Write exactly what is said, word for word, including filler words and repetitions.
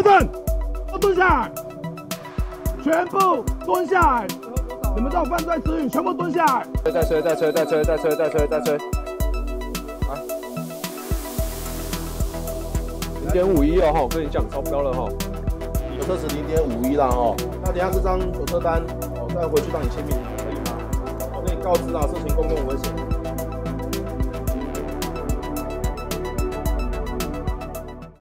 正，都蹲下来，全部蹲下来。你们都有犯罪指引，全部蹲下来。 再吹，再吹，再吹，再吹，再吹，再吹。啊，零点五一哦哈，我跟你讲超标了哈。 有车时零点五一啦哦。那等下这张有车单哦，再回去让你签名，可以吗？我跟你告知啦，涉嫌公共危险。